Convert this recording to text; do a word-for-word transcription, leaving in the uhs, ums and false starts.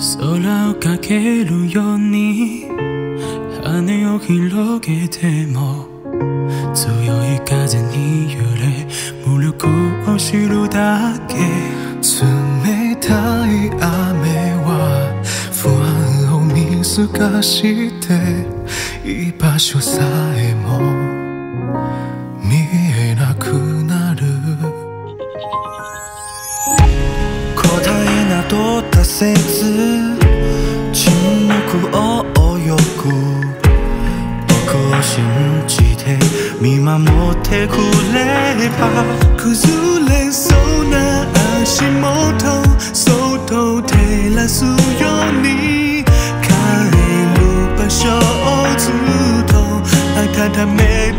空をかけるように羽を広げても強い風に揺れ無力を知るだけ。 冷たい雨は不安を見透かして居場所さえも見えなくなる。 答えなど出せず沈黙を泳ぐ僕を信じて見守ってくれば。 崩れそうな足元そっと照らすように帰る場所をずっと温め